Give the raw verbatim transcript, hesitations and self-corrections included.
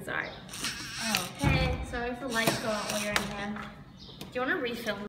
sorry. Oh, okay, sorry if the lights go out while you're in there. Do you want to refilm?